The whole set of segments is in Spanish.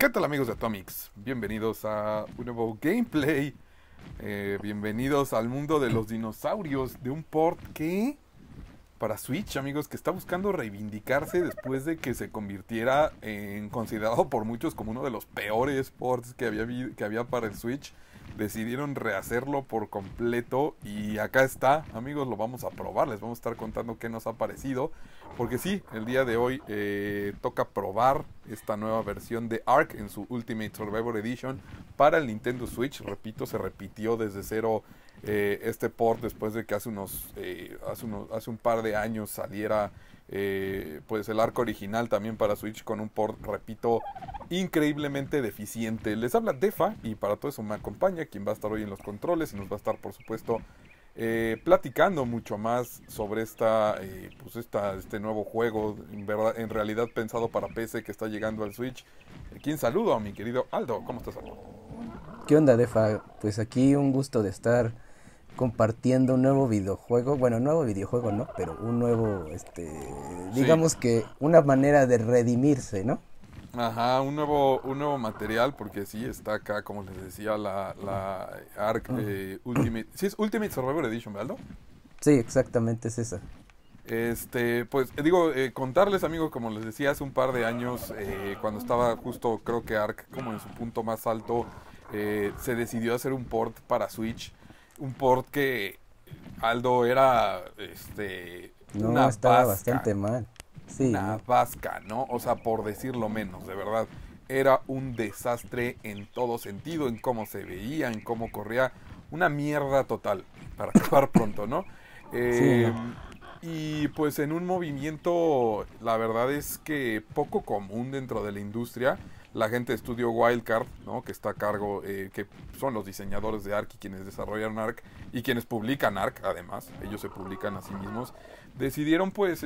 ¿Qué tal amigos de Atomics? Bienvenidos a un nuevo gameplay. Bienvenidos al mundo de los dinosaurios de un port que para Switch, amigos, que está buscando reivindicarse después de que se convirtiera en considerado por muchos como uno de los peores ports que había para el Switch. Decidieron rehacerlo por completo y acá está, amigos, lo vamos a probar, les vamos a estar contando qué nos ha parecido, porque sí, el día de hoy toca probar esta nueva versión de Ark en su Ultimate Survivor Edition para el Nintendo Switch. Repito, se repitió desde cero este port después de que hace un par de años saliera pues el Ark original también para Switch con un port, repito, increíblemente deficiente. Les habla Defa y para todo eso me acompaña quien va a estar hoy en los controles y nos va a estar por supuesto platicando mucho más sobre este nuevo juego en realidad pensado para PC que está llegando al Switch. Quien saludo a mi querido Aldo. ¿Cómo estás, Aldo? ¿Qué onda, Defa? Pues aquí un gusto de estar compartiendo un nuevo videojuego. Bueno, nuevo videojuego no, pero un nuevo, Sí. digamos que una manera de redimirse, ¿no? Ajá, un nuevo material, porque sí, está acá, como les decía, la Ark Ultimate. Sí, es Ultimate Survivor Edition, ¿verdad? Sí, exactamente es esa. Pues digo, contarles, amigos, como les decía, hace un par de años, cuando estaba justo, creo que Ark como en su punto más alto, se decidió hacer un port para Switch. Un port que Aldo era, No, una estaba vasca. bastante mal. Sí, Una no. vasca, ¿no? O sea, por decirlo menos, de verdad. Era un desastre en todo sentido, en cómo se veía, en cómo corría. Una mierda total, para acabar pronto, ¿no? Sí, Eh, no. y pues en un movimiento, la verdad es que poco común dentro de la industria, la gente de estudio Wildcard, ¿no? Que está a cargo, que son los diseñadores de Ark y quienes desarrollaron Ark y quienes publican Ark, además, ellos se publican a sí mismos, decidieron pues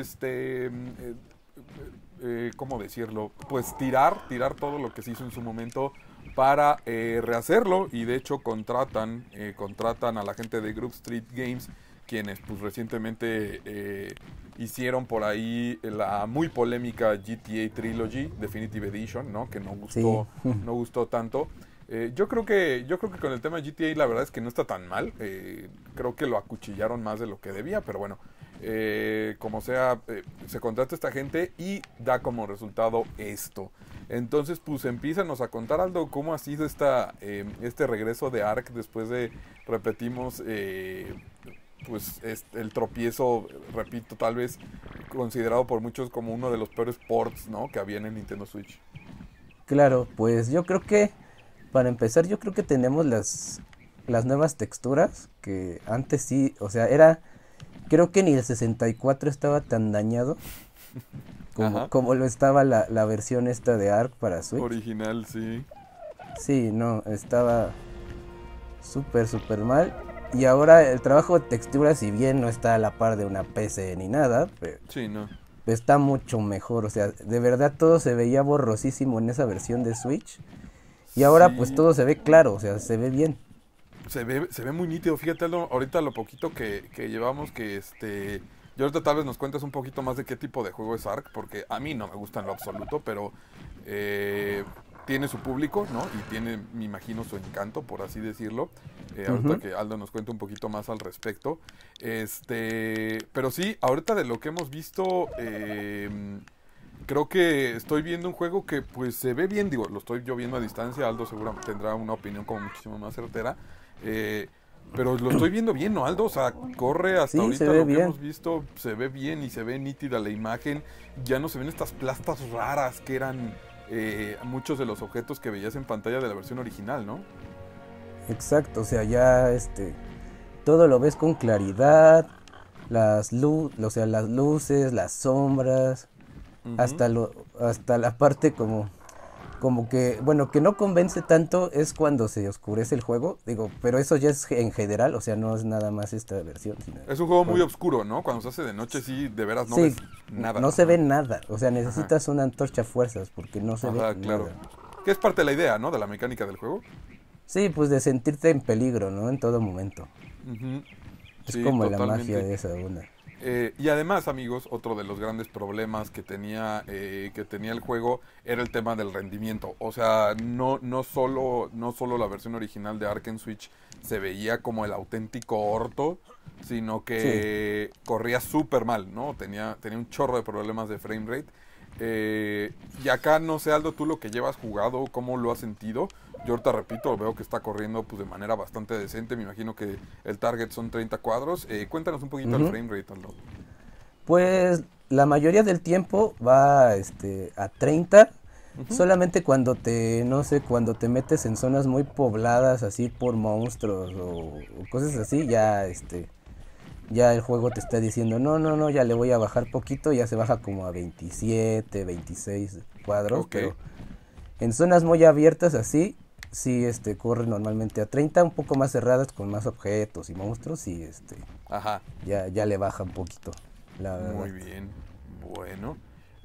¿cómo decirlo? Pues tirar todo lo que se hizo en su momento para rehacerlo, y de hecho contratan a la gente de Group Street Games, quienes pues recientemente hicieron por ahí la muy polémica GTA Trilogy Definitive Edition, ¿no? Que Sí. no gustó tanto. Yo creo que con el tema de GTA la verdad es que no está tan mal. Creo que lo acuchillaron más de lo que debía, pero bueno, como sea, se contrata esta gente y da como resultado esto. Entonces, pues empízanos a contar, Aldo, cómo ha sido este regreso de Ark después de, repetimos, pues el tropiezo, repito, tal vez considerado por muchos como uno de los peores ports, ¿no? Que había en el Nintendo Switch. Claro, pues yo creo que, para empezar, yo creo que tenemos las nuevas texturas que antes sí, o sea, creo que ni el 64 estaba tan dañado Ajá. como lo estaba la versión esta de Ark para Switch. Original, sí. Sí, no, estaba súper, súper mal. Y ahora el trabajo de textura, si bien no está a la par de una PC ni nada, pero Sí, no. está mucho mejor. O sea, de verdad todo se veía borrosísimo en esa versión de Switch. Y ahora pues Sí, todo se ve claro, o sea, se ve bien. se ve muy nítido. Fíjate, Aldo, ahorita lo poquito que llevamos, yo ahorita tal vez nos cuentas un poquito más de qué tipo de juego es Ark, porque a mí no me gusta en lo absoluto, pero eh, tiene su público, ¿no? Y tiene, me imagino, su encanto, por así decirlo. Ahorita Ujú. que Aldo nos cuente un poquito más al respecto. Pero sí, ahorita de lo que hemos visto, creo que estoy viendo un juego que pues se ve bien, digo, lo estoy yo viendo a distancia, Aldo seguramente tendrá una opinión como muchísimo más certera, eh, pero lo estoy viendo bien, ¿no, Aldo? O sea, corre hasta Sí, se ahorita ve lo que bien. hemos visto, se ve bien y se ve nítida la imagen, ya no se ven estas plastas raras que eran muchos de los objetos que veías en pantalla de la versión original, ¿no? Exacto, o sea, ya todo lo ves con claridad, o sea, las luces, las sombras, Ujú. hasta la parte como que, bueno, que no convence tanto es cuando se oscurece el juego, digo, pero eso ya es en general, o sea, no es nada más esta versión, sino Es un juego muy cuando, oscuro, ¿no? Cuando se hace de noche sí, de veras no sí, ves nada, no se ve ajá, nada, o sea, ajá, necesitas una antorcha a fuerzas porque no se ve ajá, claro. nada. Que es parte de la idea, ¿no? De la mecánica del juego. Sí, pues de sentirte en peligro, ¿no? En todo momento. Ujú. Es Sí, como la magia totalmente. de esa onda. Y además, amigos, otro de los grandes problemas que tenía el juego era el tema del rendimiento. O sea, no solo la versión original de Ark en Switch se veía como el auténtico orto, sino Sí. que corría súper mal, ¿no? Tenía un chorro de problemas de frame rate. Y acá, no sé, Aldo, tú lo que llevas jugado, ¿cómo lo has sentido? Yo ahorita repito, veo que está corriendo pues de manera bastante decente. Me imagino que el target son 30 cuadros. Cuéntanos un poquito el Ujú. frame rate, Aldo. Pues la mayoría del tiempo va a 30. Ujú. Solamente cuando no sé, cuando te metes en zonas muy pobladas así por monstruos o cosas así, ya el juego te está diciendo, no, no, no, ya le voy a bajar poquito, ya se baja como a 27, 26 cuadros, Ok, pero en zonas muy abiertas así, sí, corre normalmente a 30, un poco más cerradas con más objetos y monstruos y ajá, ya le baja un poquito, la muy verdad. bien. Bueno,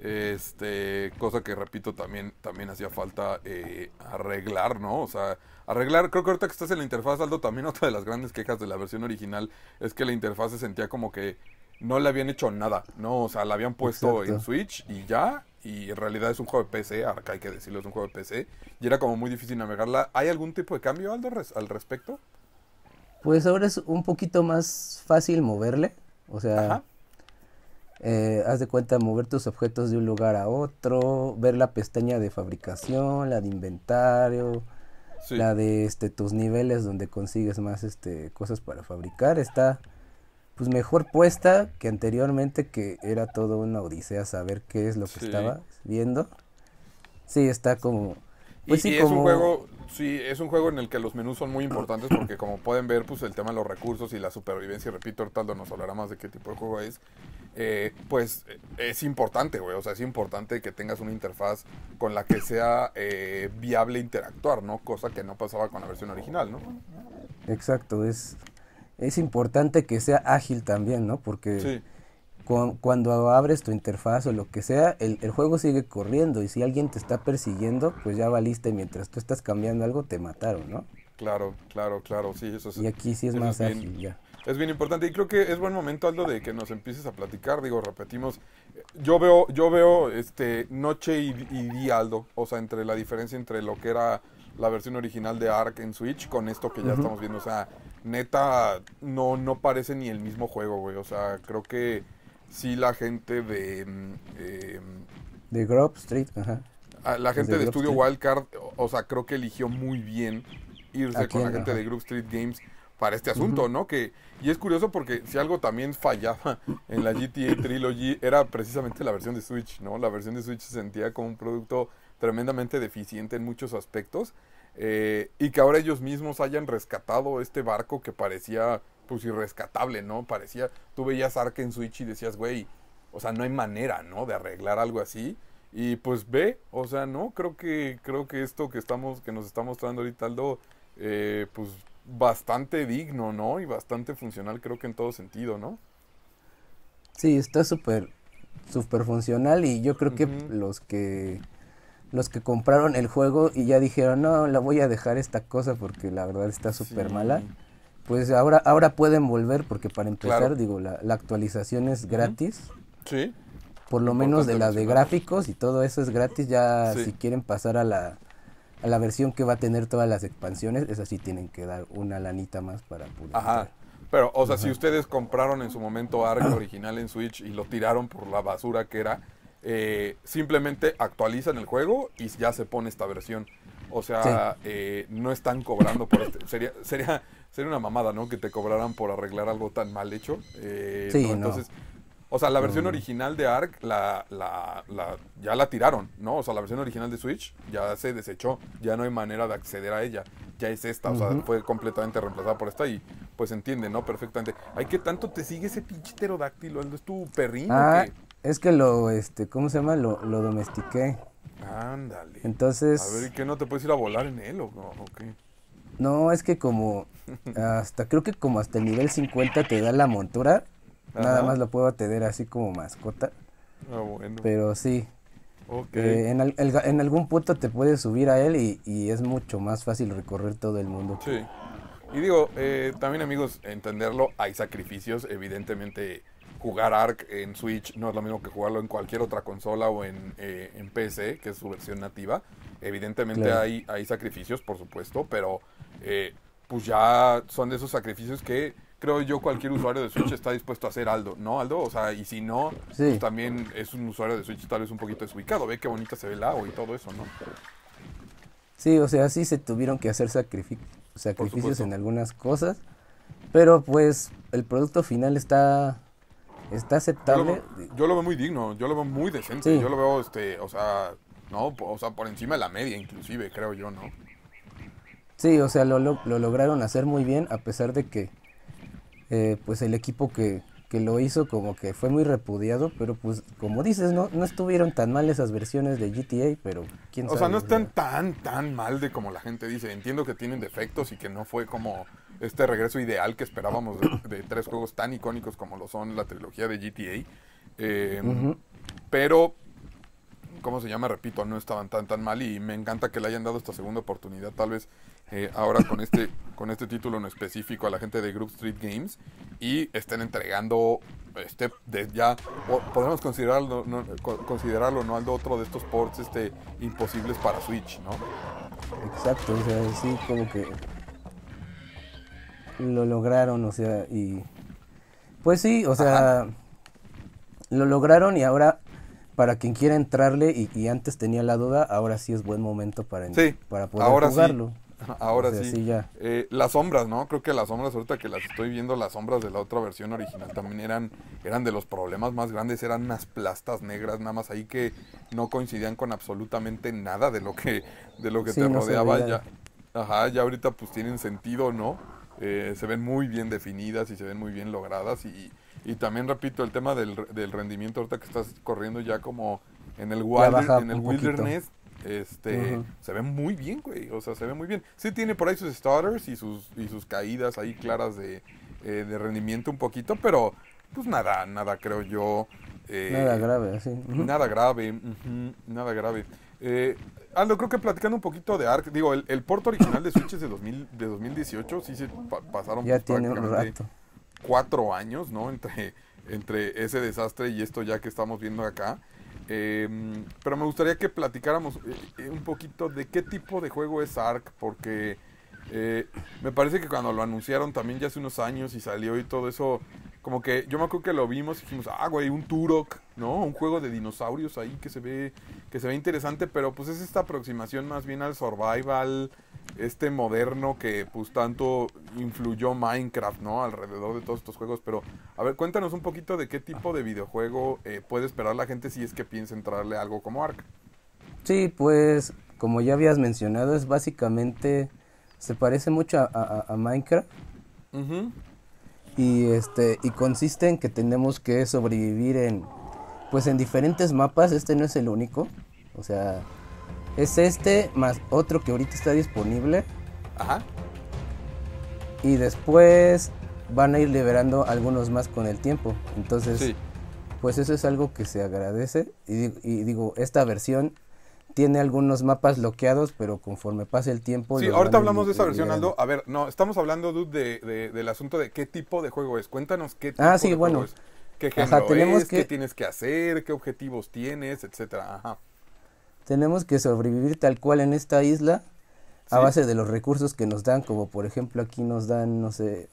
cosa que repito también hacía falta arreglar, ¿no? O sea, arreglar, creo que ahorita que estás en la interfaz, Aldo, también otra de las grandes quejas de la versión original es que la interfaz se sentía como que no le habían hecho nada, ¿no? O sea, la habían puesto en Exacto. Switch y ya, y en realidad es un juego de PC, ahora que hay que decirlo, es un juego de PC, y era como muy difícil navegarla. ¿Hay algún tipo de cambio, Aldo, al respecto? Pues ahora es un poquito más fácil moverle, o sea, Ajá, haz de cuenta mover tus objetos de un lugar a otro, ver la pestaña de fabricación, la de inventario, sí. la de tus niveles donde consigues más cosas para fabricar, está pues mejor puesta que anteriormente que era todo una odisea saber qué es lo que Sí. estaba viendo. Sí, está como, pues sí, Y es un como, juego, sí, es un juego en el que los menús son muy importantes porque como pueden ver, pues el tema de los recursos y la supervivencia, y repito, Ortaldo nos hablará más de qué tipo de juego es, es importante, güey, o sea, es importante que tengas una interfaz con la que sea viable interactuar, ¿no? Cosa que no pasaba con la versión original, ¿no? exacto, es importante que sea ágil también, ¿no? Porque Sí, cuando abres tu interfaz o lo que sea, el juego sigue corriendo y si alguien te está persiguiendo, pues ya valiste y mientras tú estás cambiando algo te mataron, ¿no? claro, claro, claro, sí, Y aquí sí es eso más ágil ya. es bien importante y creo que es buen momento, Aldo, de que nos empieces a platicar. Digo, repetimos, yo veo noche y día, Aldo. O sea, entre la diferencia entre lo que era la versión original de Ark en Switch con esto que ya Ujú. estamos viendo. O sea, neta, no parece ni el mismo juego, güey. O sea, creo que sí la gente De Grove Street, ajá. la Es de gente de Grove Estudio Street. Wildcard, o sea, creo que eligió muy bien irse Aquí con la en, gente ajá. de Group Street Games para este Ujú. asunto, ¿no? Y es curioso porque si algo también fallaba en la GTA Trilogy era precisamente la versión de Switch, ¿no? La versión de Switch se sentía como un producto tremendamente deficiente en muchos aspectos y que ahora ellos mismos hayan rescatado este barco que parecía pues irrescatable, ¿no? Parecía, tú veías Ark en Switch y decías, güey, o sea, no hay manera, ¿no? De arreglar algo así. Y pues ve, o sea, no, creo que esto que nos está mostrando ahorita Aldo, pues bastante digno, ¿no? Y bastante funcional, creo que en todo sentido, ¿no? Sí, está súper funcional y yo creo que Ujú. los que compraron el juego y ya dijeron, no, la voy a dejar esta cosa porque la verdad está súper mala, Sí, pues ahora pueden volver porque para claro. empezar, digo, la actualización es Ujú. gratis, Sí, por lo menos de importante la de mencionarlo. gráficos y todo eso es gratis, ya Sí, si quieren pasar a la versión que va a tener todas las expansiones, esa sí tienen que dar una lanita más para poder ajá. entrar. Pero, o sea, si Ajá. ustedes compraron en su momento Ark original en Switch y lo tiraron por la basura que era, simplemente actualizan el juego y ya se pone esta versión. O Sí, sea, no están cobrando por este. Sería una mamada, ¿no? Que te cobraran por arreglar algo tan mal hecho. No, sí, no, entonces, o sea, la no, versión no. original de Ark ya la tiraron, ¿no? O sea, la versión original de Switch ya se desechó, ya no hay manera de acceder a ella. Ya es esta, o sea, Ujú. fue completamente reemplazada por esta y pues entiende, ¿no? Perfectamente. Ay, ¿qué tanto te sigue ese pinche pterodáctilo? ¿Es tu perrín o Ah, qué? es que ¿cómo se llama? Lo domestiqué. Ándale. A ver, ¿y Entonces, qué no te puedes ir a volar en él o qué? no, es que creo que como hasta el nivel 50 te da la montura, nada Ajá. más lo puedo tener así como mascota, Ah, bueno. pero sí, Ok. en algún punto te puedes subir a él y es mucho más fácil recorrer todo el mundo que... Sí. Y digo, también amigos, entenderlo, hay sacrificios, evidentemente jugar Ark en Switch no es lo mismo que jugarlo en cualquier otra consola o en PC, que es su versión nativa. Evidentemente Claro. hay sacrificios, por supuesto, pero pues ya son de esos sacrificios que creo yo cualquier usuario de Switch está dispuesto a hacer, Aldo, ¿no, Aldo? O sea, y si no, pues Sí, también es un usuario de Switch tal vez un poquito desubicado. Ve qué bonita se ve el agua y todo eso, ¿no? sí, o sea, sí se tuvieron que hacer Por sacrificios supuesto. en algunas cosas, pero pues el producto final está Yo lo, aceptable. yo lo veo muy digno, yo lo veo muy decente, Sí, yo lo veo, o sea, no, o sea, por encima de la media inclusive, creo yo, ¿no? sí, o sea, lo lograron hacer muy bien a pesar de que pues el equipo que lo hizo como que fue muy repudiado, pero pues como dices, no estuvieron tan mal esas versiones de GTA, pero quién O sea, no sabe, o están sea, tan mal de como la gente dice. Entiendo que tienen defectos y que no fue como este regreso ideal que esperábamos de tres juegos tan icónicos como lo son la trilogía de GTA. ujú. Pero ¿cómo se llama? Repito, no estaban tan mal y me encanta que le hayan dado esta segunda oportunidad, tal vez ahora con este título en específico a la gente de Group Street Games y estén entregando ya podemos considerarlo, ¿no? Algo otro de estos ports imposibles para Switch, ¿no? Exacto, o sea, sí, como que lo lograron, o sea, y pues sí, o Ajá. sea, lo lograron y ahora para quien quiera entrarle y antes tenía la duda, ahora sí es buen momento Sí, para poder ahora sí, jugarlo. O ahora sea, sí. sí, ya. Las sombras, ¿no? Creo que las sombras, ahorita que las estoy viendo, las sombras de la otra versión original también eran de los problemas más grandes, eran unas plastas negras nada más ahí que no coincidían con absolutamente nada de lo que te Sí, no se rodeaba veía. ya. Ajá, ya ahorita pues tienen sentido, ¿no? Se ven muy bien definidas y se ven muy bien logradas y también repito el tema del rendimiento ahorita que estás corriendo ya como Ya baja en el un poquito. wilderness Ujú. se ve muy bien, güey. O sea, se ve muy bien. Sí tiene por ahí sus stutters y sus caídas ahí claras de rendimiento un poquito, pero pues nada creo yo. Nada eh, grave, así. Ujú. nada grave, ujú, nada grave. Eh, Aldo, creo que platicando un poquito de Ark, digo, el port original de Switch es de 2018, sí se pasaron Ya pues tiene un prácticamente rato. 4 años, ¿no? Entre ese desastre y esto ya que estamos viendo acá. Pero me gustaría que platicáramos un poquito de qué tipo de juego es Ark, porque eh, me parece que cuando lo anunciaron también ya hace unos años y salió y todo eso, como que yo me acuerdo que lo vimos y dijimos, ah, güey, un Turok, ¿no? Un juego de dinosaurios ahí que se ve interesante, pero pues es esta aproximación más bien al survival, moderno que pues tanto influyó Minecraft, ¿no? Alrededor de todos estos juegos, pero a ver, cuéntanos un poquito de qué tipo de videojuego puede esperar la gente si es que piensa entrarle a algo como Ark. Sí, pues, como ya habías mencionado, es básicamente, se parece mucho a Minecraft Ujú. y consiste en que tenemos que sobrevivir pues en diferentes mapas, este no es el único, o sea, es este más otro que ahorita está disponible Ajá. y después van a ir liberando algunos más con el tiempo, entonces, Sí. pues eso es algo que se agradece y digo, esta versión tiene algunos mapas bloqueados, pero conforme pase el tiempo Sí, los van ahorita a ir hablamos de esa versión, liberando. Aldo. A ver, no, estamos hablando, dude, del asunto de qué tipo de juego es. Cuéntanos qué Ah, tipo sí, de juego bueno. es. ¿Qué Ajá, género es? ¿Qué tienes que hacer? ¿Qué objetivos tienes? Etcétera. Ajá. tenemos que sobrevivir tal cual en esta isla a ¿Sí? base de los recursos que nos dan, como por ejemplo aquí nos dan, no sé,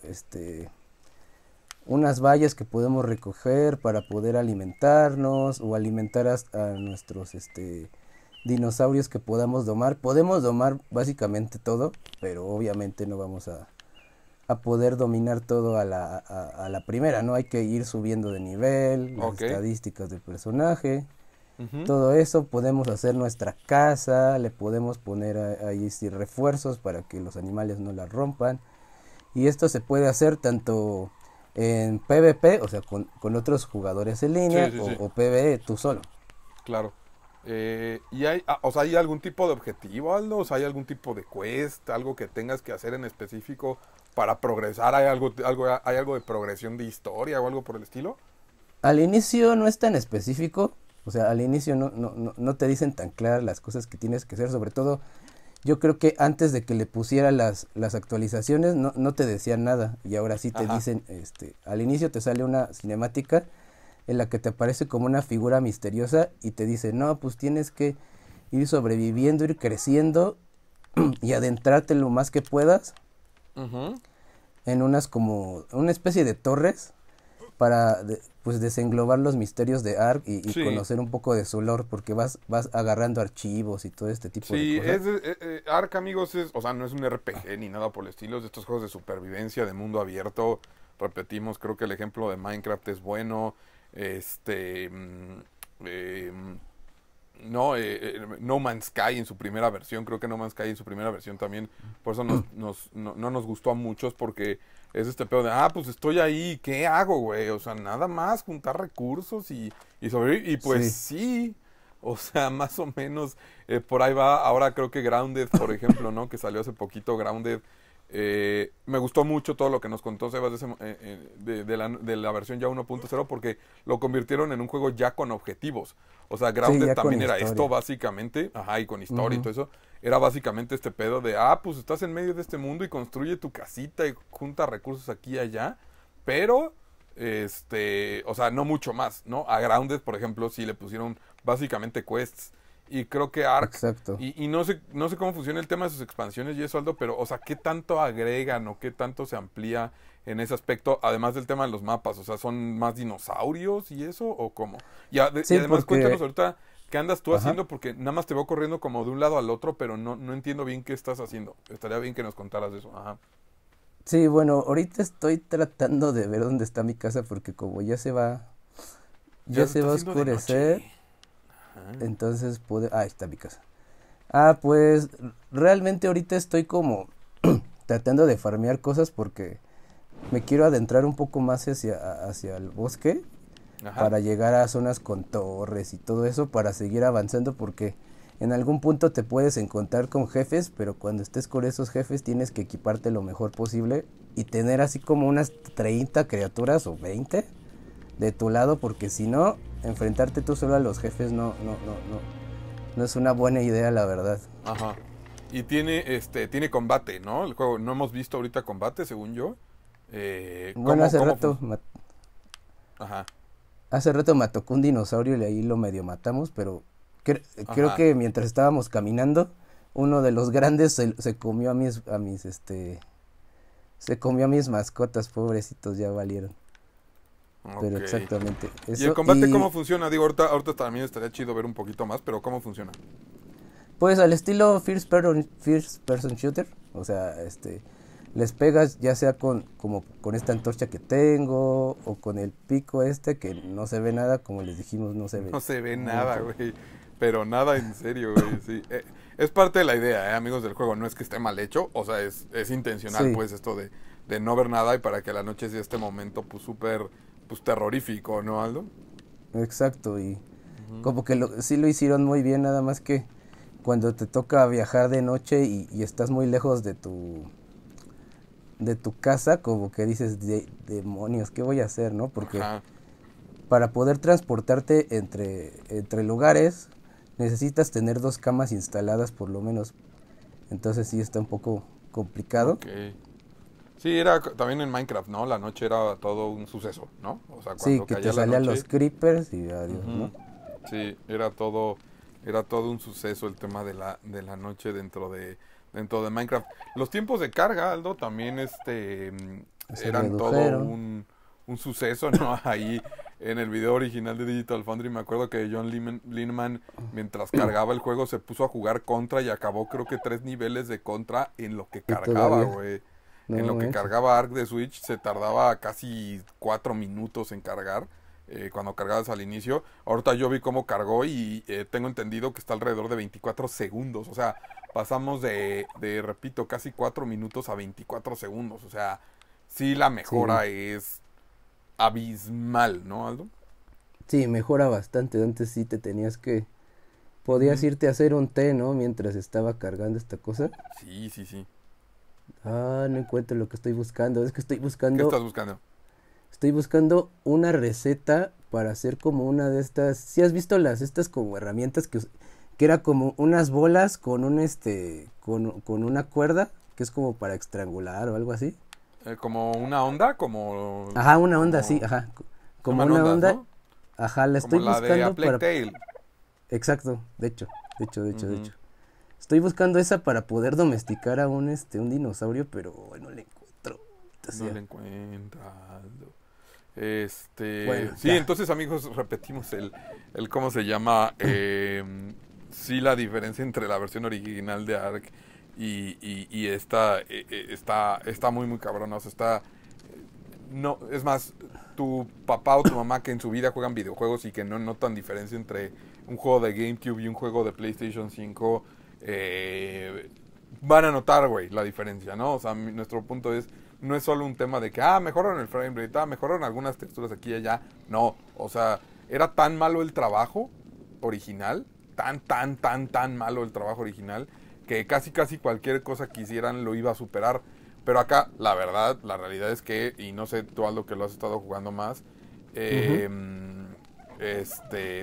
unas bayas que podemos recoger para poder alimentarnos o alimentar a nuestros, dinosaurios que podamos domar. Podemos domar básicamente todo, pero obviamente no vamos a poder dominar todo a la primera, ¿no? Hay que ir subiendo de nivel, las Ok. estadísticas del personaje, Ujú. todo eso. Podemos hacer nuestra casa, le podemos poner ahí sí, refuerzos para que los animales no la rompan. Y esto se puede hacer tanto en PvP, o sea, con otros jugadores en Sí, línea, sí, sí. o PvE tú solo. Claro. ¿Y o sea, hay algún tipo de objetivo, Aldo? O sea, ¿hay algún tipo de quest? ¿Algo que tengas que hacer en específico para progresar? ¿Hay algo de progresión de historia o algo por el estilo? Al inicio no es tan específico, o sea, al inicio no te dicen tan claras las cosas que tienes que hacer, sobre todo yo creo que antes de que le pusiera las actualizaciones no te decían nada y ahora sí te Ajá. dicen, al inicio te sale una cinemática en la que te aparece como una figura misteriosa y te dice, no, pues tienes que ir sobreviviendo, ir creciendo y adentrarte lo más que puedas Ujú. en unas como una especie de torres para pues desenglobar los misterios de Ark y Sí, conocer un poco de su lore porque vas agarrando archivos y todo este tipo de sí, cosas. Ark, amigos, o sea, no es un RPG ni nada por el estilo, es de estos juegos de supervivencia de mundo abierto. Repetimos, creo que el ejemplo de Minecraft es bueno. Este, no, No Man's Sky en su primera versión, creo que No Man's Sky en su primera versión también, por eso no nos gustó a muchos porque es este pedo de, pues estoy ahí, ¿qué hago, güey? O sea, nada más juntar recursos y sobrevivir, y pues Sí, sí, o sea, más o menos por ahí va. Ahora creo que Grounded, por ejemplo, ¿no? Que salió hace poquito Grounded. Me gustó mucho todo lo que nos contó Sebas de la versión ya 1.0 porque lo convirtieron en un juego ya con objetivos. O sea, sí, Grounded ya con también era esto historia. básicamente, ajá, y con historia y Ujú. todo eso. Era básicamente este pedo de, pues estás en medio de este mundo y construye tu casita y junta recursos aquí y allá, pero, o sea, no mucho más, ¿no? A Grounded, por ejemplo, sí le pusieron básicamente quests. Y creo que Ark, Exacto. y no sé cómo funciona el tema de sus expansiones y eso, Aldo, pero, o sea, ¿qué tanto agregan o qué tanto se amplía en ese aspecto, además del tema de los mapas? O sea, ¿son más dinosaurios y eso o cómo? Y Sí, además cuéntanos porque, ahorita qué andas tú ajá. haciendo, porque nada más te veo corriendo como de un lado al otro, pero no entiendo bien qué estás haciendo. Estaría bien que nos contaras de eso. Ajá. Sí, bueno, ahorita estoy tratando de ver dónde está mi casa porque como Ya ya se se está va a haciendo de oscurecer, noche. Ajá. entonces ahí está mi casa. Pues realmente ahorita estoy como tratando de farmear cosas porque me quiero adentrar un poco más hacia el bosque Ajá. para llegar a zonas con torres y todo eso para seguir avanzando porque en algún punto te puedes encontrar con jefes, pero cuando estés con esos jefes tienes que equiparte lo mejor posible y tener así como unas 30 criaturas o 20 de tu lado porque si no, enfrentarte tú solo a los jefes no es una buena idea la verdad. Ajá. Y tiene combate, ¿no? El juego, no hemos visto ahorita combate, según yo. Bueno, ¿Cómo Ajá. hace rato me tocó un dinosaurio y ahí lo medio matamos, pero creo Ajá. que mientras estábamos caminando, uno de los grandes se comió se comió a mis mascotas, pobrecitos, ya valieron. Pero Ok. exactamente, ¿Y el eso. combate cómo Y funciona? Digo, ahorita también estaría chido ver un poquito más, pero ¿cómo funciona? pues al estilo first person shooter, o sea, les pegas ya sea como con esta antorcha que tengo o con el pico que no se ve nada, como les dijimos, no se ve No se ve nada, mucho. güey. Pero nada en serio, güey. Sí. Es parte de la idea, amigos del juego. No es que esté mal hecho. O sea, es intencional, Sí, pues, esto de no ver nada y para que la noche sea este momento, pues, súper, pues, terrorífico, ¿no, Aldo? exacto, y Ujú. como que sí lo hicieron muy bien, nada más que cuando te toca viajar de noche y estás muy lejos de tu casa, como que dices, demonios, ¿qué voy a hacer, no? Porque Ajá. para poder transportarte entre lugares, necesitas tener dos camas instaladas por lo menos. Entonces sí está un poco complicado. Ok. Sí, era también en Minecraft, ¿no? La noche era todo un suceso, ¿no? O sea, Sí, cuando que te caía la salían los noche, creepers y adiós, ¿no? ujú, sí, era todo un suceso el tema de la noche dentro de Minecraft. Los tiempos de carga, Aldo, también Se eran todo redujeron. un suceso, ¿no? Ahí en el video original de Digital Foundry me acuerdo que John Lineman, mientras cargaba el juego, se puso a jugar contra y acabó creo que 3 niveles de contra en lo que Y cargaba, todavía, güey. En no lo que manches. cargaba Arc de Switch se tardaba casi 4 minutos en cargar. Cuando cargabas al inicio. Ahorita yo vi cómo cargó y tengo entendido que está alrededor de 24 segundos. O sea, pasamos repito, casi 4 minutos a 24 segundos. O sea, sí la Sí, mejora es abismal, ¿no, Aldo? sí, mejora bastante. Antes sí te podías Ujú. irte a hacer un té, ¿no? Mientras estaba cargando esta cosa. Sí, sí, sí. No encuentro lo que estoy buscando. Es que ¿Qué estás buscando? estoy buscando una receta para hacer como una de estas. ¿Sí has visto estas como herramientas que era como unas bolas con con una cuerda que es como para estrangular o algo así? ¿Como una onda? Como, Ajá, una onda, sí, como... ajá. Se Como llaman una ondas, onda. ¿no? Ajá, la como estoy la de A buscando Plague para... Tale. Exacto, de Ujú. hecho. Estoy buscando esa para poder domesticar a un dinosaurio, pero no la encuentro. O No sea, le encuentras. bueno, Sí, ya. entonces amigos, repetimos el ¿cómo se llama? Sí, la diferencia entre la versión original de Ark y esta está muy, muy cabrona. O sea, no, es más, tu papá o tu mamá que en su vida juegan videojuegos y que no notan diferencia entre un juego de GameCube y un juego de PlayStation 5, van a notar, güey, la diferencia, ¿no? O sea, nuestro punto es, no es solo un tema de que, mejoraron el frame rate, mejoraron algunas texturas aquí y allá. No, o sea, era tan malo el trabajo original, tan malo el trabajo original, que casi, casi cualquier cosa que hicieran lo iba a superar. Pero acá, la verdad, la realidad es que, y no sé tú, Aldo, que lo has estado jugando más, Ujú. eh, este,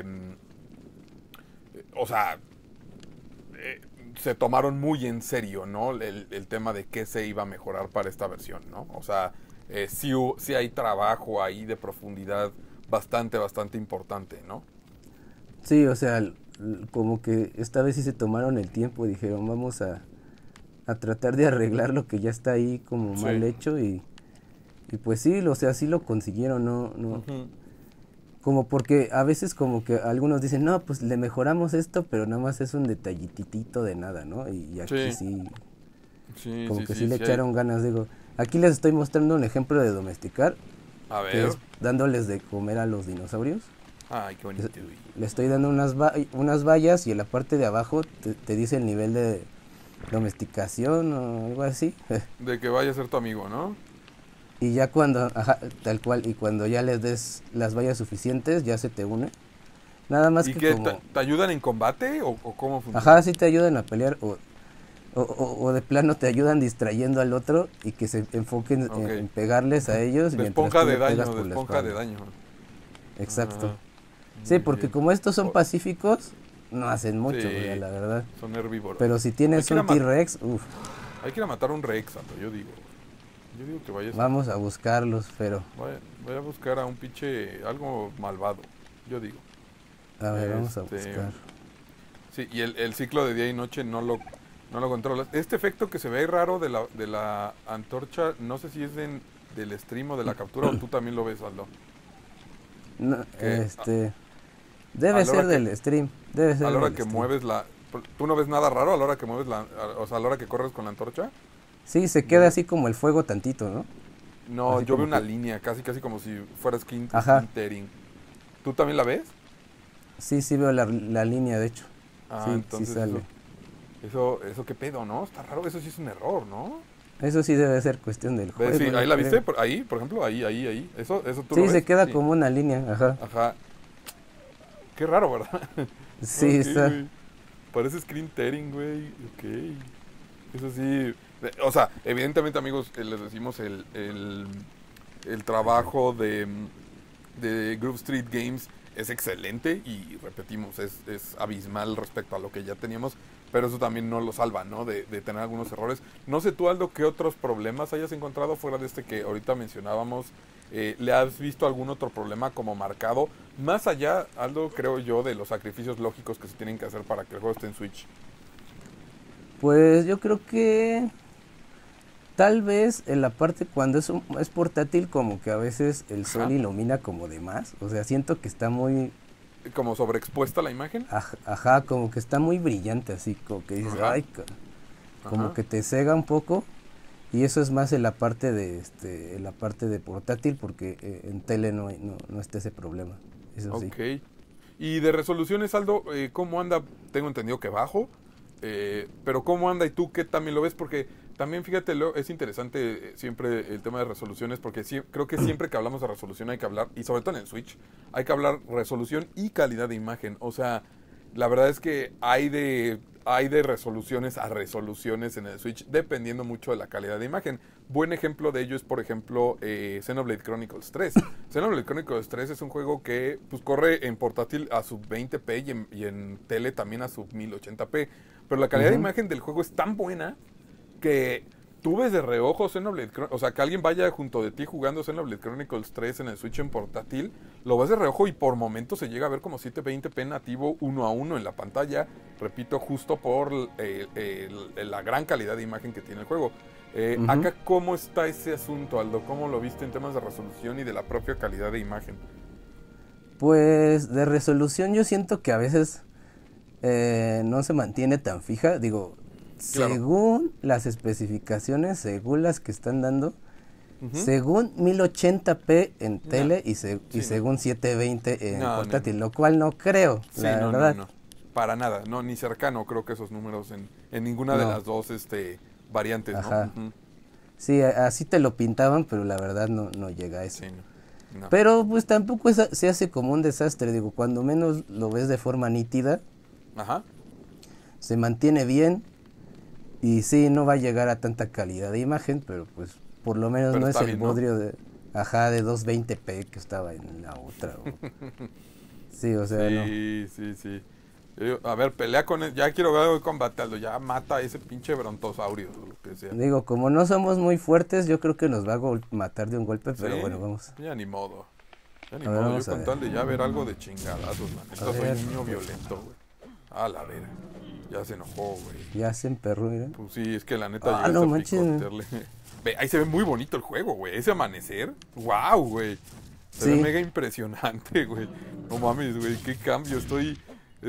o sea, eh, se tomaron muy en serio, ¿no? El tema de qué se iba a mejorar para esta versión, ¿no? O sea, sí hay trabajo ahí de profundidad bastante importante, ¿no? Sí, o sea, como que esta vez sí se tomaron el tiempo y dijeron, vamos a tratar de arreglar lo que ya está ahí como mal Sí. hecho y pues sí, o sea, sí lo consiguieron, no, Ujú. como porque a veces como que algunos dicen, no, pues le mejoramos esto, pero nada más es un detallitito de nada, ¿no? Y aquí Sí, sí, sí, como sí, que sí sí, le sí hay. echaron ganas, digo. Aquí les estoy mostrando un ejemplo de domesticar, A que ver. es dándoles de comer a los dinosaurios. Ay, qué Les- bonito, güey. Le estoy dando unas vallas y en la parte de abajo te dice el nivel de domesticación o algo así. De que vaya a ser tu amigo, ¿no? Y ya cuando, ajá, tal cual, y cuando ya les des las vallas suficientes, ya se te une. Nada más ¿Y que que te, como, te ayudan en combate o cómo funciona? ajá, sí te ayudan a pelear o de plano te ayudan distrayendo al otro y que se enfoquen Ok. en pegarles a ellos mientras tú le pegas De por la esponja de espalda. daño. Exacto. Ah, Sí, muy porque bien. como estos son O- pacíficos, no hacen mucho, o sea, sí, la verdad. son herbívoros. Pero si Hay tienes que ir a, un T-Rex, uff, hay que ir a matar un Rex, Aldo, yo digo. Yo digo que vayas a... vamos a buscarlos, pero Vaya a buscar a un pinche... algo malvado. Yo digo. a ver, vamos a Este... buscar. Sí, y el ciclo de día y noche no lo controlas. Este efecto que se ve ahí raro de la antorcha, no sé si es del stream o de la captura o tú también lo ves, Aldo. No, Que a debe la ser hora que del stream, debe a ser la hora del que stream. mueves ¿tú no ves nada raro a la hora que mueves o sea, a la hora que corres con la antorcha? Sí, se Yo queda veo, así como el fuego tantito, ¿no? no, Así yo veo como una que, línea, casi casi como si fuera ajá, screen tearing. ¿Tú también la ves? sí, sí veo la línea, de hecho. Sí, sí Entonces sale. eso qué pedo, ¿no? Está raro, eso sí es un error, ¿no? Eso sí debe ser cuestión del ¿Ves? Sí, juego, ahí yo la viste, creo. ahí, por ejemplo, ahí. Eso tú lo Sí, se ves, queda sí. como una línea, ajá. Ajá. Qué raro, ¿verdad? Sí, Ok, está. güey. Parece screen tearing, güey. Ok. Eso sí. O sea, evidentemente, amigos, les decimos el trabajo de Groove Street Games es excelente y repetimos, es abismal respecto a lo que ya teníamos, pero eso también no lo salva, ¿no? De tener algunos errores. No sé tú, Aldo, qué otros problemas hayas encontrado fuera de este que ahorita mencionábamos. ¿Le has visto algún otro problema como marcado? Más allá, Aldo, creo yo, de los sacrificios lógicos que se tienen que hacer para que el juego esté en Switch. Pues yo creo que tal vez en la parte cuando es portátil como que a veces el sol Ajá. ilumina como de más. O sea, siento que está muy, Como sobreexpuesta la imagen. ajá, como que está muy brillante así, como que dices, Ajá. ay, como Ajá. que te cega un poco. Y eso es más en la parte en la parte de portátil porque en tele no está ese problema. Eso sí. Ok. Y de resoluciones, Aldo, ¿cómo anda? Tengo entendido que bajo. Pero ¿cómo anda y tú qué también lo ves? Porque también, fíjate, es interesante siempre el tema de resoluciones, porque creo que siempre que hablamos de resolución hay que hablar, y sobre todo en el Switch, hay que hablar resolución y calidad de imagen. O sea, la verdad es que hay de resoluciones a resoluciones en el Switch, dependiendo mucho de la calidad de imagen. Buen ejemplo de ello es, por ejemplo, Xenoblade Chronicles 3. Xenoblade Chronicles 3 es un juego que pues, corre en portátil a sub 20p y en tele también a sub 1080p. Pero la calidad de Ujú. imagen del juego es tan buena que tú ves de reojo Xenoblade Chronicles, o sea, que alguien vaya junto de ti jugando Xenoblade Chronicles 3 en el Switch en portátil, lo ves de reojo y por momentos se llega a ver como 720p nativo 1:1 en la pantalla, repito, justo por la gran calidad de imagen que tiene el juego. Acá, ¿cómo está ese asunto, Aldo? ¿Cómo lo viste en temas de resolución y de la propia calidad de imagen? Pues de resolución yo siento que a veces no se mantiene tan fija. Digo, Claro. según las especificaciones, según las que están dando, según 1080p en tele y Sí, según 720 en No, portátil, lo cual no creo, Sí, la no, verdad. no. Para nada, no, ni cercano creo que esos números en ninguna de No, las dos variantes, ¿no? ajá. Sí, así te lo pintaban, pero la verdad no llega a eso. Sí, no. No. Pero pues tampoco se hace como un desastre, digo, cuando menos lo ves de forma nítida, Ajá. se mantiene bien y sí, no va a llegar a tanta calidad de imagen, pero pues por lo menos Pero no es está el bien, ¿no? bodrio de 220p que estaba en la otra. Sí, o sea, no. Sí. A ver, pelea con él. Ya quiero ver combate, Aldo. Ya mata a ese pinche brontosaurio, o lo que sea. Digo, como no somos muy fuertes, yo creo que nos va a matar de un golpe, pero Sí, bueno, vamos. ya ni modo. Ya ni A ver, modo. Yo vamos a con ver. tal de ya ver algo de chingadazos, la neta. A Soy ver. niño violento, güey. A la vera. Ya se enojó, güey. Ya se emperró, mira. Pues sí, es que la neta Ah, llegaste no a manches. picotearle. Ve, ahí se ve muy bonito el juego, güey. Ese amanecer. ¡Wow, güey! Se ve Sí. mega impresionante, güey. No mames, güey. Qué cambio. Estoy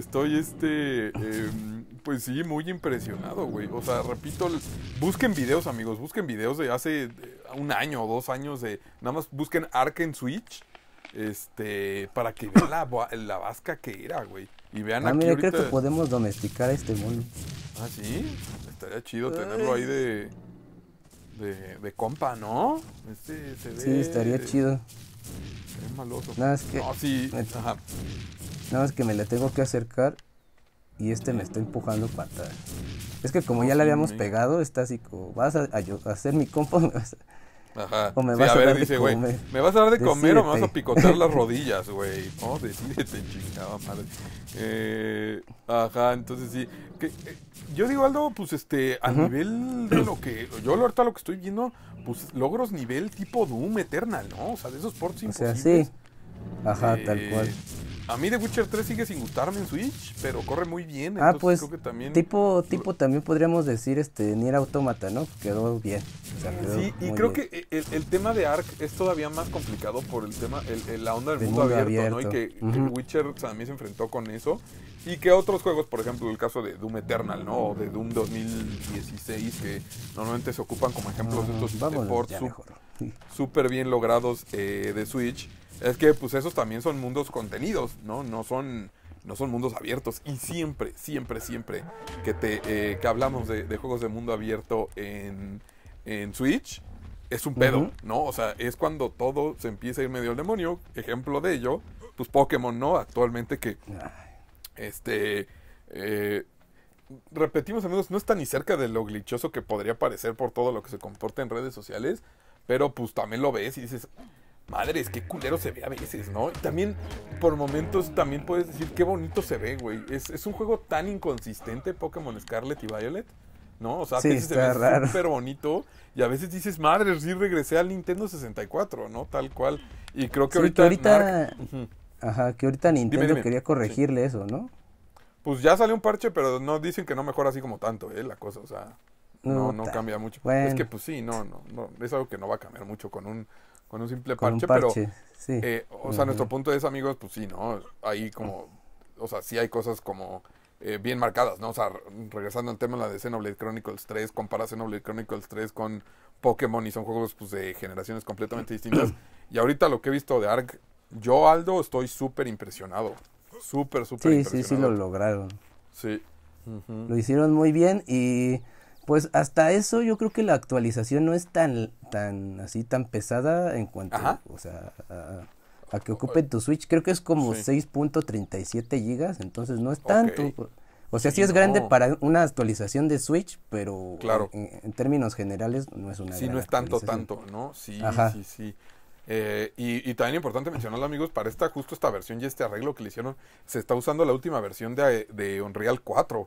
pues sí, muy impresionado, güey. O sea, repito, busquen videos, amigos. Busquen videos de hace un año o 2 años de... Nada más busquen Ark en Switch. Para que vean la vasca que era, güey. Y vean Ah, aquí mira, ahorita... creo que podemos domesticar a este mono. Ah, sí. Estaría chido tenerlo ahí de compa, ¿no? Se ve... Sí, estaría chido. Se ve maloso. Nada más que, No, sí. Ajá. nada más que me le tengo que acercar y me está empujando para atrás. Es que como No, ya le sí, habíamos pegado, está así como, ¿vas a hacer mi compa Ajá. o me Sí, vas a a ver, dar de dice, güey, comer? ¿me vas a dar de comer o me vas a Decídete. picotear las rodillas, güey? No, decídete, chingada madre. Ajá, entonces sí. Yo digo, Aldo, pues a Ujú. nivel de lo que... Yo ahorita lo que estoy viendo, pues logros nivel tipo Doom Eternal, ¿no? O sea, de esos ports O sea, imposibles. sí. Ajá, tal cual. A mí The Witcher 3 sigue sin gustarme en Switch, pero corre muy bien, Ah, entonces pues, creo que también... tipo también podríamos decir Nier Automata, ¿no? Quedó bien. O sea, quedó Sí, y muy creo bien. que el tema de Ark es todavía más complicado por el tema, la onda del Del mundo mundo abierto, ¿no? Y abierto. que Ujú. Witcher también se enfrentó con eso. Y que otros juegos, por ejemplo, el caso de Doom Eternal, ¿no? O de Doom 2016, que normalmente se ocupan como ejemplos de estos Vámonos ports ya mejor. súper bien logrados de Switch. Es que, pues, esos también son mundos contenidos, ¿no? No son mundos abiertos. Y siempre que hablamos de juegos de mundo abierto en Switch, es un pedo, Ujú. ¿no? O sea, es cuando todo se empieza a ir medio al demonio. Ejemplo de ello, pues Pokémon, ¿no? Actualmente que, Ay, eh, repetimos, amigos, no está ni cerca de lo glitchoso que podría parecer por todo lo que se comporta en redes sociales. Pero, pues, también lo ves y dices... Madres, qué culero se ve a veces, ¿no? Y también, por momentos, también puedes decir qué bonito se ve, güey. Es un juego tan inconsistente, Pokémon Scarlet y Violet, ¿no? O sea, sí, a veces se está ve raro. súper bonito y a veces dices, madre, sí regresé al Nintendo 64, ¿no? Tal cual. Y creo que Sí, que ahorita ahorita, Ujú. ajá, que ahorita Nintendo Dime. quería Sí. corregirle eso, ¿no? Pues ya salió un parche, pero no dicen que no mejora así como tanto, la cosa, o sea, no Puta. cambia mucho. Bueno. Es que, pues sí, no, es algo que no va a cambiar mucho con un simple Con un parche, pero... parche, sí. O sea, nuestro punto es, amigos, pues sí, ¿no? Ahí como, o sea, sí hay cosas como bien marcadas, ¿no? O sea, regresando al tema, la de Xenoblade Chronicles 3, compara Xenoblade Chronicles 3 con Pokémon y son juegos, pues, de generaciones completamente distintas. Y ahorita lo que he visto de Ark, yo, Aldo, estoy súper impresionado. Súper Sí, impresionado. sí lo lograron. Sí. Ujú. Lo hicieron muy bien y pues hasta eso yo creo que la actualización no es tan pesada en cuanto, Ajá. o sea, a que ocupe tu Switch. Creo que es como Sí. 6.37 gigas, entonces no es tanto. Ok. O sea, sí Sí, es grande no. para una actualización de Switch, pero Claro. en términos generales no es una Sí, gran no es tanto, actualización. ¿no? Sí, Ajá. sí. Y también importante mencionarlo, amigos, para justo esta versión y este arreglo que le hicieron, se está usando la última versión de Unreal 4.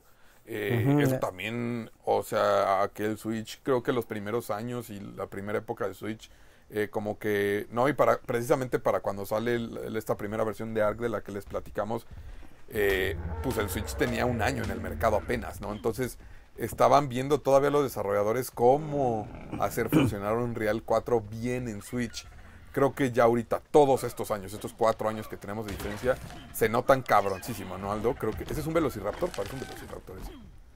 Eso también, o sea, que el Switch, creo que los primeros años y la primera época del Switch, como que, no, y precisamente para cuando sale esta primera versión de Ark de la que les platicamos, pues el Switch tenía un año en el mercado apenas, ¿no? Entonces estaban viendo todavía los desarrolladores cómo hacer funcionar Unreal 4 bien en Switch. Creo que ya ahorita, todos estos años, estos 4 años que tenemos de diferencia, se notan cabroncísimo, ¿no, Aldo? Creo que ese es un Velociraptor, parece un Velociraptor ese.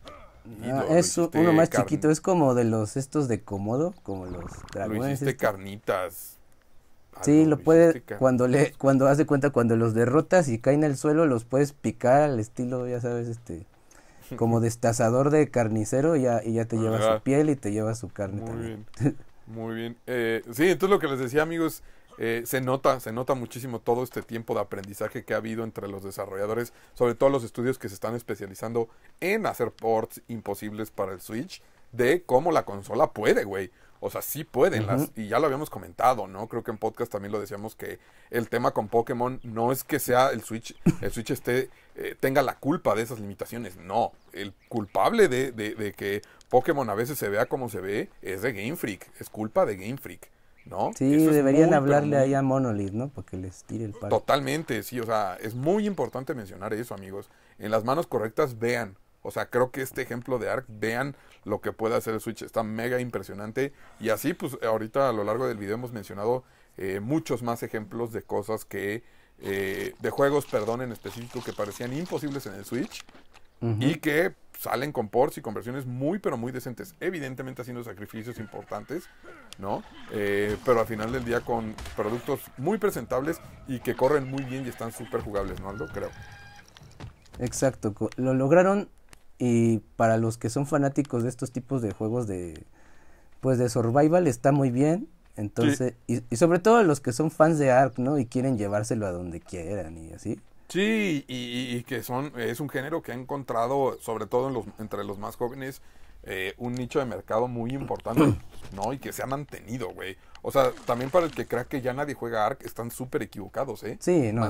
Es uno más chiquito, es como de los estos de Komodo, como los dragones. Lo hiciste carnitas. Aldo, sí, lo puedes, cuando haz de cuenta, cuando los derrotas y caen al suelo, los puedes picar al estilo, ya sabes, como destazador de carnicero, y ya te lleva su piel y te lleva su carne muy también. Bien. Muy bien. Sí, entonces lo que les decía, amigos, se nota muchísimo todo este tiempo de aprendizaje que ha habido entre los desarrolladores, sobre todo los estudios que se están especializando en hacer ports imposibles para el Switch, de cómo la consola puede, güey. O sea, sí pueden, y ya lo habíamos comentado, ¿no? Creo que en podcast también lo decíamos, que el tema con Pokémon no es que sea el Switch tenga la culpa de esas limitaciones, no. El culpable de que Pokémon a veces se vea como se ve es de Game Freak, es culpa de Game Freak, ¿no? Sí, deberían hablarle ahí a Monolith, ¿no? Para que les tire el palo. Totalmente, sí, o sea, es muy importante mencionar eso, amigos. En las manos correctas, vean. O sea, creo que este ejemplo de Ark, vean lo que puede hacer el Switch, está mega impresionante. Y así, pues, ahorita a lo largo del video hemos mencionado muchos más ejemplos de cosas que, de juegos, perdón, en específico, que parecían imposibles en el Switch. Y que salen con ports y conversiones muy, pero muy decentes. Evidentemente haciendo sacrificios importantes, ¿no? Pero al final del día con productos muy presentables y que corren muy bien y están súper jugables, ¿no, Aldo? Creo. Exacto, lo lograron. Y para los que son fanáticos de estos tipos de juegos de survival, está muy bien. Entonces, sí. y sobre todo los que son fans de Ark, ¿no? Y quieren llevárselo a donde quieran y así. Sí, y que es un género que ha encontrado, sobre todo entre los más jóvenes, un nicho de mercado muy importante, ¿no? Y que se ha mantenido, güey. O sea, también para el que crea que ya nadie juega Ark, están súper equivocados, ¿eh? Sí, no,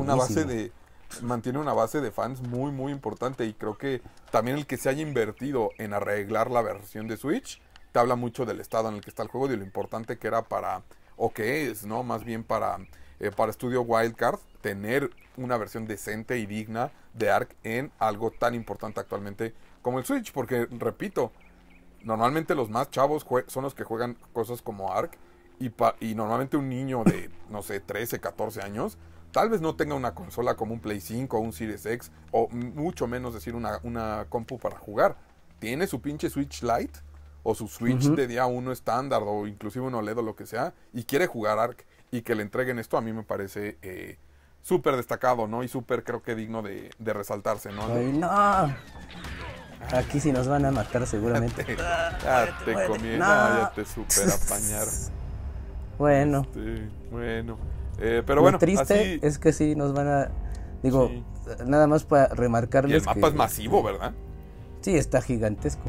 mantiene una base de fans muy, muy importante, y creo que también el que se haya invertido en arreglar la versión de Switch te habla mucho del estado en el que está el juego y de lo importante que era o que es, ¿no? Más bien para Studio Wildcard tener una versión decente y digna de Ark en algo tan importante actualmente como el Switch, porque, repito, normalmente los más chavos son los que juegan cosas como Ark, y normalmente un niño de, no sé, 13, 14 años tal vez no tenga una consola como un Play 5 o un Series X, o mucho menos decir una compu para jugar. Tiene su pinche Switch Lite o su Switch de día 1 estándar, o inclusive un OLED o lo que sea, y quiere jugar Ark, y que le entreguen esto, a mí me parece súper destacado, ¿no? Y súper, creo que digno de resaltarse, ¿no? ¡Ay, no! Aquí sí nos van a matar seguramente. Ya te super apañaron. Bueno. Bueno. Pero bueno, lo triste así es que sí nos van a... Digo, sí. Nada más para remarcarles. Y el mapa es masivo, ¿verdad? Sí, está gigantesco.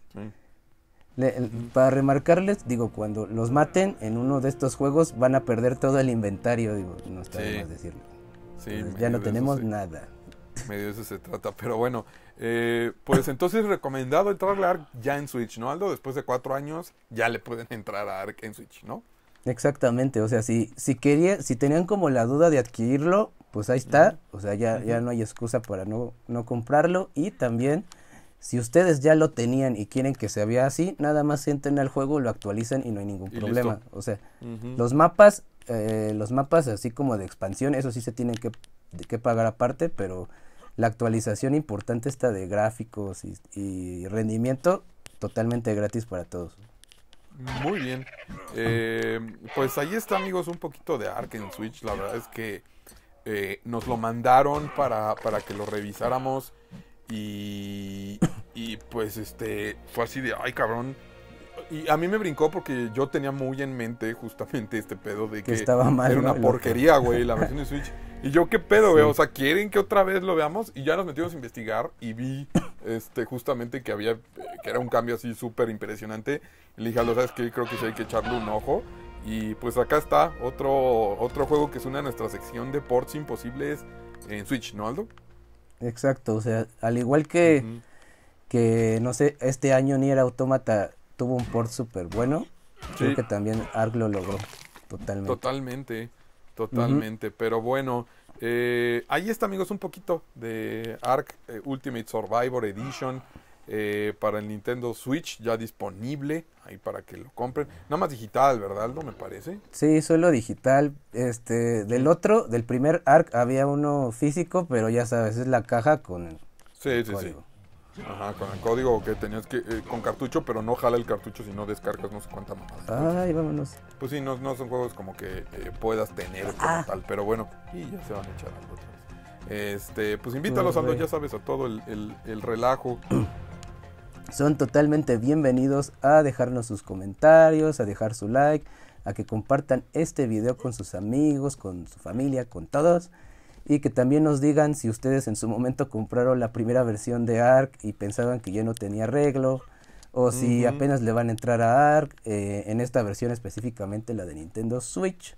Sí. Para remarcarles, digo, cuando los maten en uno de estos juegos van a perder todo el inventario, digo, no está de más decirlo. Sí, ya no tenemos nada. Medio de eso se trata, pero bueno, pues entonces recomendado entrarle a Ark ya en Switch, ¿no, Aldo? Después de 4 años ya le pueden entrar a Ark en Switch, ¿no? Exactamente, o sea, si tenían como la duda de adquirirlo, pues ahí está, o sea, ya no hay excusa para no comprarlo. Y también, si ustedes ya lo tenían y quieren que se vea así, nada más entren al juego, lo actualizan y no hay ningún problema. Listo. O sea, los mapas así como de expansión, eso sí se tienen que pagar aparte, pero la actualización importante está de gráficos y rendimiento totalmente gratis para todos. Muy bien, pues ahí está, amigos, un poquito de Ark en Switch. La verdad es que nos lo mandaron para que lo revisáramos, y pues fue así de, ay, cabrón. Y a mí me brincó porque yo tenía muy en mente justamente este pedo de que estaba mal, era una porquería, güey, la versión de Switch. Y yo, ¿qué pedo, güey? Sí. O sea, ¿quieren que otra vez lo veamos? Y ya nos metimos a investigar y vi justamente que era un cambio así súper impresionante. Y le dije, ¿sabes qué? Creo que sí hay que echarle un ojo. Y pues acá está otro juego que es una de nuestra sección de ports imposibles en Switch, ¿no, Aldo? Exacto, o sea, al igual que que no sé, este año Nier Automata tuvo un port súper bueno. Creo Sí, que también Ark lo logró totalmente. totalmente, Ujú. totalmente. Pero bueno, ahí está, amigos, un poquito de Ark Ultimate Survivor Edition para el Nintendo Switch ya disponible. Ahí para que lo compren. Nada más digital, ¿verdad, Aldo? Me parece. Sí, solo digital. Sí, Del primer Ark había uno físico, pero ya sabes, es la caja con el sí, sí, sí. código. Ajá, con el código que tenías que, con cartucho, pero no jala el cartucho si no descargas no sé cuánta mamada. Entonces, Ay, vámonos. pues sí, no son juegos como que puedas tener como tal, pero bueno, y ya se van a echar algo otra vez. Pues invítalos, Aldo, Corre. ya sabes, a todo el relajo. Son totalmente bienvenidos a dejarnos sus comentarios, a dejar su like, a que compartan este video con sus amigos, con su familia, con todos. Y que también nos digan si ustedes en su momento compraron la primera versión de Ark y pensaban que ya no tenía arreglo. O si Ujú. apenas le van a entrar a Ark, en esta versión específicamente la de Nintendo Switch.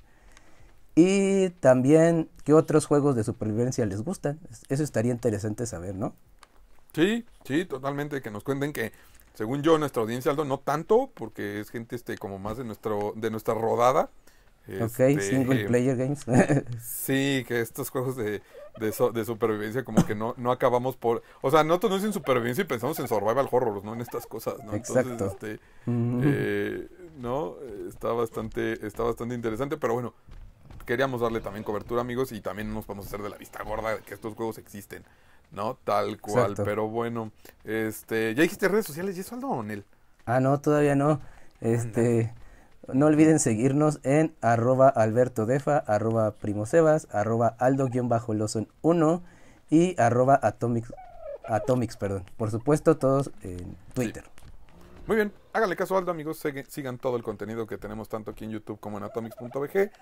Y también qué otros juegos de supervivencia les gustan. Eso estaría interesante saber, ¿no? Sí, sí, totalmente, que nos cuenten que, según yo, nuestra audiencia, Aldo, no tanto, porque es gente como más de nuestra rodada. Ok, single player games. Sí, que estos juegos de supervivencia como que no acabamos por... O sea, nosotros no es en supervivencia y pensamos en survival horror, ¿no? En estas cosas, ¿no? Entonces, Exacto. Mm, ¿no? Está bastante interesante, pero bueno, queríamos darle también cobertura, amigos, y también nos podemos hacer de la vista gorda de que estos juegos existen, ¿no? Tal cual, exacto. pero bueno, ¿ya dijiste redes sociales y eso, Aldo, o Nel? Ah, no, todavía no. Ándale. Este, no olviden seguirnos en @albertodefa, @primosebas, @aldo-lawson1 y @atomics, perdón. Por supuesto, todos en Sí. Twitter. Muy bien, háganle caso a Aldo, amigos. Sigan todo el contenido que tenemos tanto aquí en YouTube como en atomics.bg.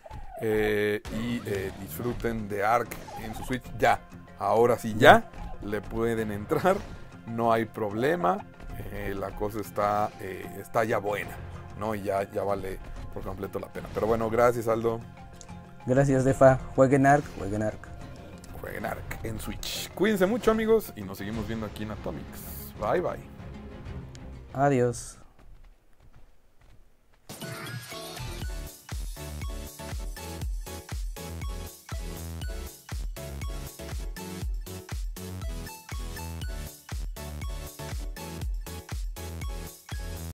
Y disfruten de Ark en su Switch ya. Ahora sí, Ya. ya le pueden entrar. No hay problema. La cosa está ya buena, ¿no? Y ya vale por completo la pena. Pero bueno, gracias, Aldo. Gracias, Defa. Jueguen Ark, jueguen Ark. Jueguen Ark en Switch. Cuídense mucho, amigos. Y nos seguimos viendo aquí en Atomics. Bye, bye. Adiós.